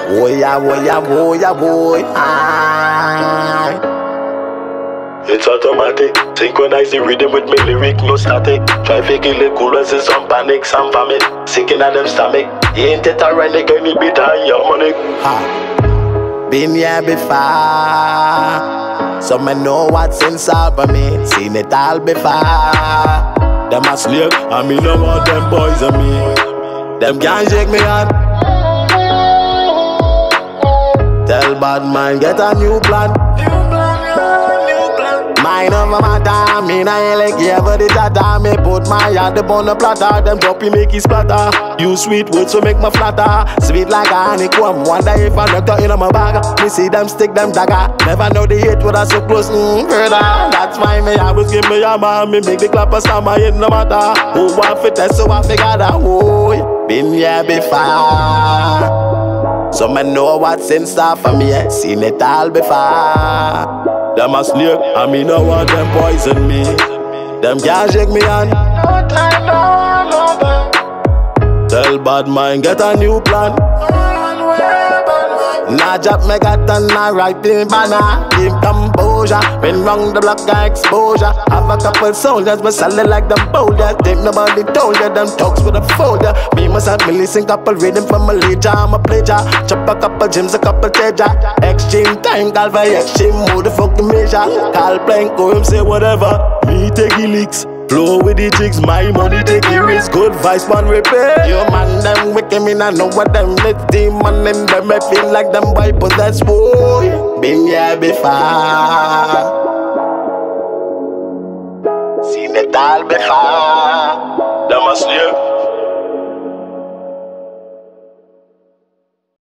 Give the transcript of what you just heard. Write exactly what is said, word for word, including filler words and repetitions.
Oh yeah, oh yeah, oh yeah, boy. Ah. It's automatic, synchronize the rhythm with me lyric, no static. Try faking it cool as some panic, some vomit. Sinking at them stomach. You ain't it ironic, any bit on your money. Ha. Been here before, so me know what's inside of me. Seen it all before. Them a slave, I mean no want them boys on me. Them can't shake me on. Tell bad man get a new plan. Mind over my time, me nah ain't like yeah, but it's a time. Me put my hand upon the platter, them choppy make it splatter. Use sweet words to make my flatter, sweet like a honeycomb. Wonder if I knocked out in my bag. Me see them stick them dagger. Never know the hate when I so close, mm, further. That's why me always give me a man. Me make the clapper stand my head no matter. Who want fit test so I figure that oh, been here before. So me know what's in store for me. Seen it all before. Them a slave, I mean no want them poison me. Them can't shake me on. No time, no, no time. Tell bad mind get a new plan. Nah drop me got and nah right in banner. Keep composure, been round the block got exposure. Have a couple soldiers but solid like them boulders. Think nobody told you them talks with a folder. Me must have me listen couple rhythm from a leader. I'm a pleasure. Chop a couple gyms, a couple treasure. Exchange time, call for exchange mode the fucking measure. Call blank, go him say whatever. Me take the leaks. Flow with the chicks, my money take the risk. Good vice man repair. Yo man, them wicked me I know what them let demon in them. I feel like them boy possess boy. Been here before. Seen it all before. Them a slave.